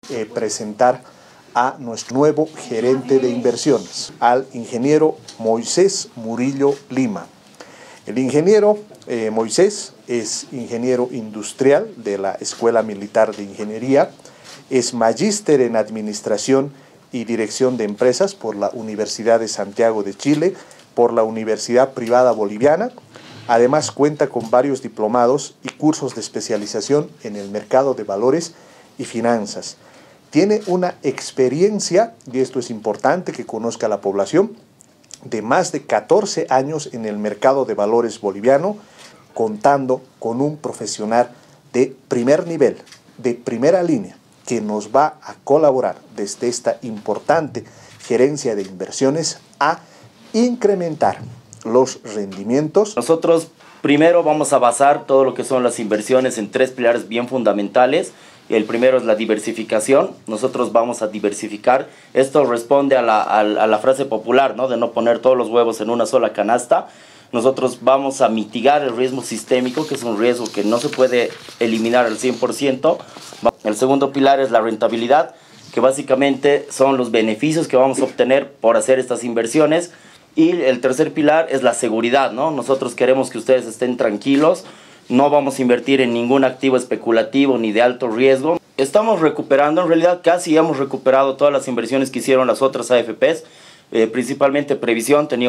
presentar a nuestro nuevo gerente de inversiones, al ingeniero Moisés Murillo Lima. El ingeniero Moisés es ingeniero industrial de la Escuela Militar de Ingeniería, es magíster en Administración y Dirección de Empresas por la Universidad de Santiago de Chile, por la Universidad Privada Boliviana. Además cuenta con varios diplomados y cursos de especialización en el mercado de valores y finanzas. Tiene una experiencia, y esto es importante que conozca la población, de más de 14 años en el mercado de valores boliviano, contando con un profesional de primer nivel, de primera línea, que nos va a colaborar desde esta importante gerencia de inversiones a incrementar los rendimientos. Nosotros primero vamos a basar todo lo que son las inversiones en 3 pilares bien fundamentales. El primero es la diversificación. Nosotros vamos a diversificar. Esto responde a la frase popular, ¿no?, de no poner todos los huevos en una sola canasta. Nosotros vamos a mitigar el riesgo sistémico, que es un riesgo que no se puede eliminar al 100%. El segundo pilar es la rentabilidad, que básicamente son los beneficios que vamos a obtener por hacer estas inversiones. Y el tercer pilar es la seguridad, ¿no? Nosotros queremos que ustedes estén tranquilos. No vamos a invertir en ningún activo especulativo ni de alto riesgo. Estamos recuperando, en realidad casi hemos recuperado todas las inversiones que hicieron las otras AFPs. Principalmente Previsión tenía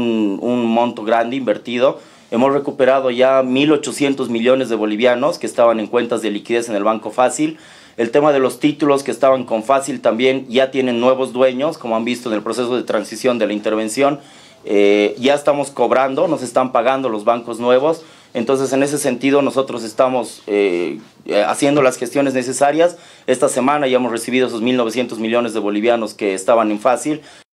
un monto grande invertido. Hemos recuperado ya 1.800 millones de bolivianos que estaban en cuentas de liquidez en el Banco Fácil. El tema de los títulos que estaban con Fácil también ya tienen nuevos dueños, como han visto en el proceso de transición de la intervención. Ya estamos cobrando, nos están pagando los bancos nuevos. Entonces, en ese sentido, nosotros estamos haciendo las gestiones necesarias. Esta semana ya hemos recibido esos 1.900 millones de bolivianos que estaban en Fácil.